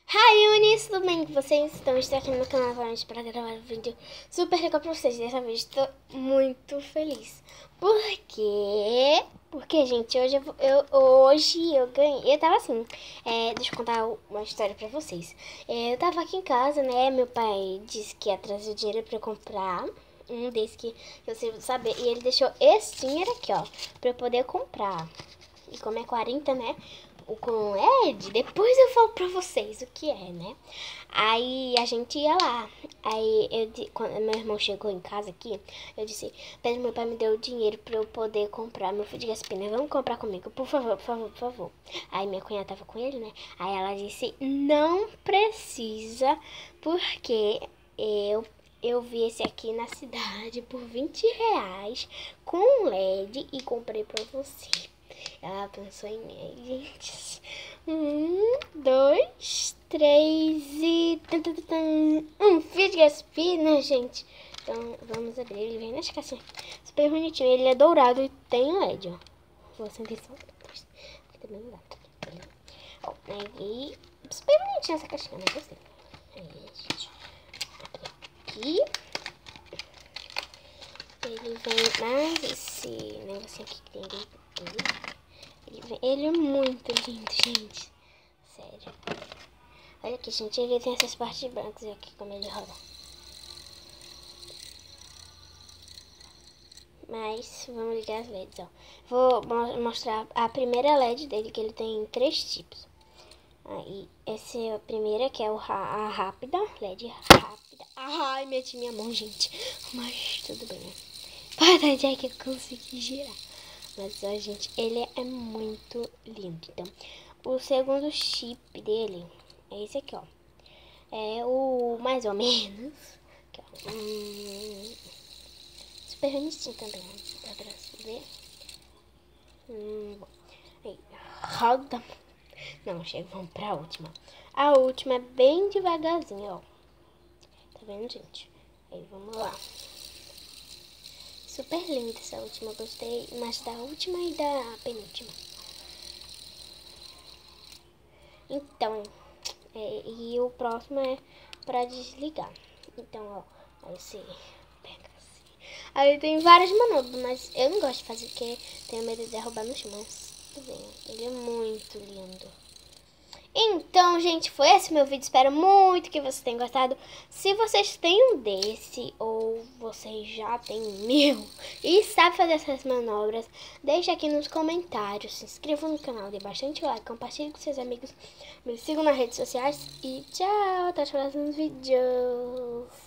Hi, Unis, tudo bem com vocês? Então, estou aqui no meu canal novamente para gravar um vídeo super legal pra vocês. Dessa vez estou muito feliz. Por quê? Porque, gente, hoje eu ganhei. Eu tava assim, deixa eu contar uma história pra vocês. Eu tava aqui em casa, né? Meu pai disse que ia trazer o dinheiro pra eu comprar um desse que eu sei saber. E ele deixou esse dinheiro aqui, ó, pra eu poder comprar. E como é 40, né? O com Ed, depois eu falo pra vocês o que é, né? Aí a gente ia lá. Aí quando meu irmão chegou em casa aqui, eu disse, Pedro, meu pai me deu o dinheiro pra eu poder comprar meu fio de gasolina. Vamos comprar comigo, por favor, por favor, por favor. Aí minha cunhada tava com ele, né? Aí ela disse, não precisa, porque eu vi esse aqui na cidade por R$ 20 com LED e comprei pra você. Ela pensou em mim, gente. 2, 3 e... fio de gasolina, gente. Então, vamos abrir. Ele vem nas caixinhas. Super bonitinho. Ele é dourado e tem LED, ó. Vou acender só depois. Aqui também não dá. Ó, aí... super bonitinha essa caixinha, né? Gostei. Aí, gente. Abre aqui. Ele vem mais esse negocinho aqui que tem dentro. Ele é muito lindo, gente. Sério. Olha aqui, gente. Ele tem essas partes brancas aqui, como ele roda. Mas vamos ligar as LEDs, ó. Vou mostrar a primeira LED dele, que ele tem 3 tipos. Aí, essa é a primeira, que é a rápida. LED rápida. Ai, meti minha mão, gente. Mas tudo bem, né? Para já que eu consegui girar. Mas, ó, gente, ele é muito lindo. Então, o segundo chip dele é esse aqui, ó. É o mais ou menos. Aqui, ó. Super bonitinho também, né? Dá pra ver. Bom. Aí, roda. Não, chega, vamos pra última. A última é bem devagarzinho, ó. Tá vendo, gente? Aí, vamos lá. Super linda essa última, gostei mais da última e da penúltima. Então, e o próximo é pra desligar. Então, ó, aí você pega assim. Aí tem várias manobras, mas eu não gosto de fazer porque tenho medo de derrubar no chão, mas tudo bem, ele é muito lindo. Então, gente, foi esse meu vídeo. Espero muito que vocês tenham gostado. Se vocês têm um desse, ou vocês já têm um meu, e sabem fazer essas manobras, deixa aqui nos comentários. Se inscrevam no canal, dê bastante like, compartilhe com seus amigos. Me sigam nas redes sociais. E tchau, até os próximos vídeos.